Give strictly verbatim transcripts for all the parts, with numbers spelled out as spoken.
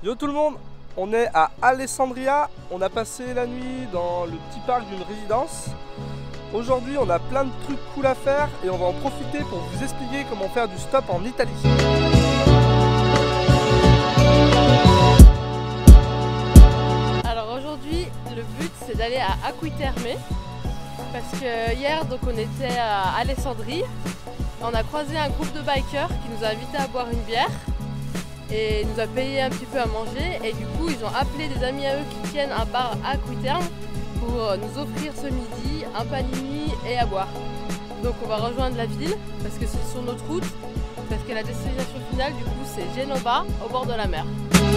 Yo tout le monde, on est à Alessandria, on a passé la nuit dans le petit parc d'une résidence. Aujourd'hui on a plein de trucs cool à faire et on va en profiter pour vous expliquer comment faire du stop en Italie. Alors aujourd'hui le but c'est d'aller à Acquiterme parce que hier donc on était à Alessandrie, on a croisé un groupe de bikers qui nous a invités à boire une bière et nous a payé un petit peu à manger, et du coup ils ont appelé des amis à eux qui tiennent un bar à Acquiterme pour nous offrir ce midi un panini et à boire. Donc on va rejoindre la ville parce que c'est sur notre route, parce que la destination finale du coup c'est Genova au bord de la mer.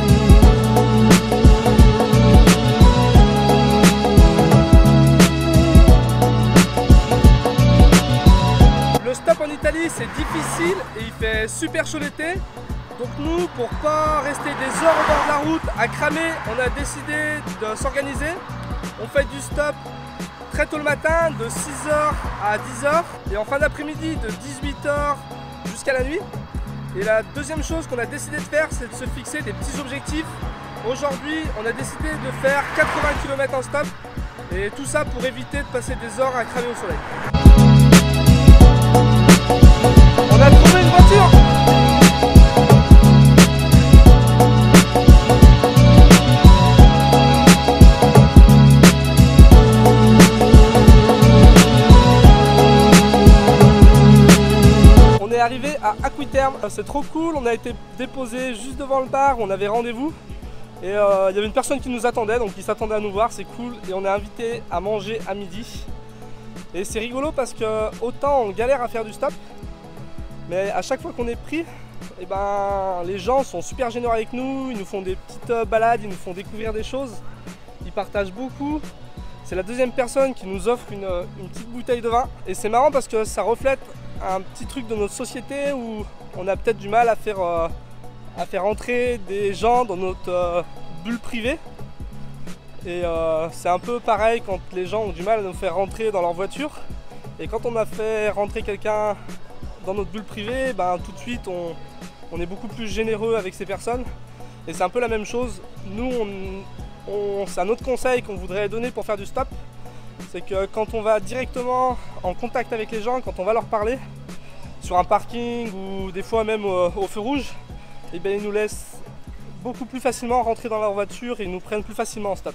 Le stop en Italie c'est difficile et il fait super chaud l'été. Donc nous, pour pas rester des heures au bord de la route à cramer, on a décidé de s'organiser. On fait du stop très tôt le matin, de six heures à dix heures, et en fin d'après-midi de dix-huit heures jusqu'à la nuit. Et la deuxième chose qu'on a décidé de faire, c'est de se fixer des petits objectifs. Aujourd'hui, on a décidé de faire quatre-vingts kilomètres en stop, et tout ça pour éviter de passer des heures à cramer au soleil. On a trouvé une voiture! On est arrivé à Acquiterme, c'est trop cool, on a été déposé juste devant le bar, on avait rendez-vous et euh, il y avait une personne qui nous attendait, donc il s'attendait à nous voir, c'est cool, et on est invité à manger à midi. Et c'est rigolo parce que autant on galère à faire du stop, mais à chaque fois qu'on est pris, et ben, les gens sont super généreux avec nous, ils nous font des petites balades, ils nous font découvrir des choses, ils partagent beaucoup. C'est la deuxième personne qui nous offre une, une petite bouteille de vin, et c'est marrant parce que ça reflète un petit truc de notre société où on a peut-être du mal à faire, euh, à faire entrer des gens dans notre euh, bulle privée. Et euh, c'est un peu pareil quand les gens ont du mal à nous faire rentrer dans leur voiture. Et quand on a fait rentrer quelqu'un dans notre bulle privée, ben, tout de suite on, on est beaucoup plus généreux avec ces personnes. Et c'est un peu la même chose. Nous, on, on, c'est un autre conseil qu'on voudrait donner pour faire du stop. C'est que quand on va directement en contact avec les gens, quand on va leur parler, sur un parking ou des fois même au, au feu rouge, et bien ils nous laissent beaucoup plus facilement rentrer dans leur voiture et ils nous prennent plus facilement en stop.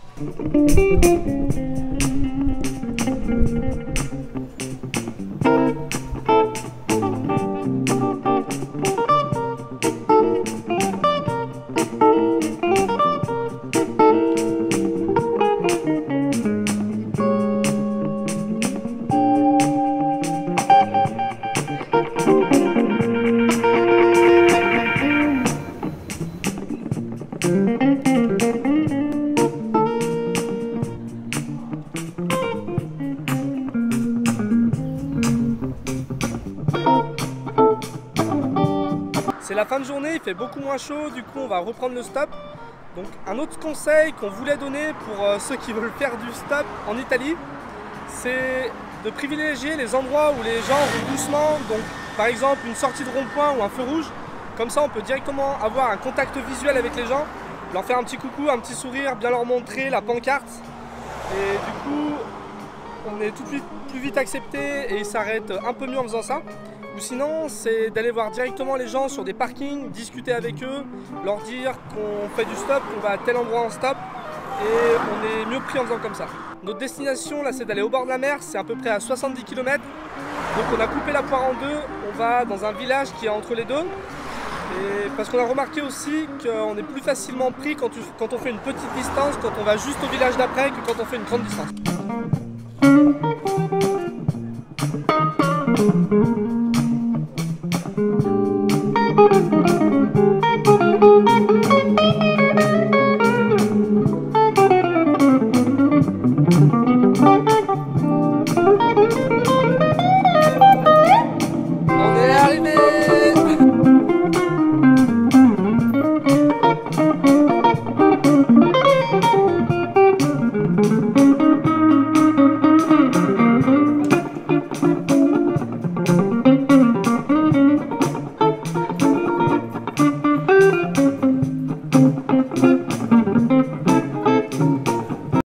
C'est la fin de journée, il fait beaucoup moins chaud, du coup on va reprendre le stop. Donc un autre conseil qu'on voulait donner pour euh, ceux qui veulent faire du stop en Italie, c'est de privilégier les endroits où les gens roulent doucement. Donc par exemple une sortie de rond-point ou un feu rouge. Comme ça on peut directement avoir un contact visuel avec les gens, leur faire un petit coucou, un petit sourire, bien leur montrer la pancarte. Et du coup on est tout de suite plus vite accepté et ils s'arrêtent un peu mieux en faisant ça. Ou sinon, c'est d'aller voir directement les gens sur des parkings, discuter avec eux, leur dire qu'on fait du stop, qu'on va à tel endroit en stop, et on est mieux pris en faisant comme ça. Notre destination, là, c'est d'aller au bord de la mer, c'est à peu près à soixante-dix kilomètres. Donc on a coupé la poire en deux, on va dans un village qui est entre les deux. Et parce qu'on a remarqué aussi qu'on est plus facilement pris quand, tu, quand on fait une petite distance, quand on va juste au village d'après, que quand on fait une grande distance.